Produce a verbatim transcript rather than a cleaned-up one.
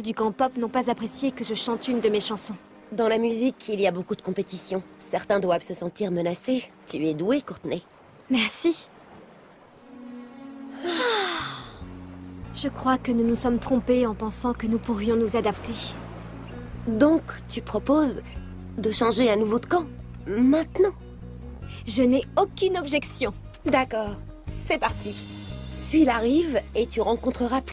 élèves du camp pop n'ont pas apprécié que je chante une de mes chansons. Dans la musique, il y a beaucoup de compétition. Certains doivent se sentir menacés. Tu es douée, Courtney. Merci. Je crois que nous nous sommes trompés en pensant que nous pourrions nous adapter. Donc, tu proposes de changer à nouveau de camp, maintenant? Je n'ai aucune objection. D'accord, c'est parti. Suis la rive et tu rencontreras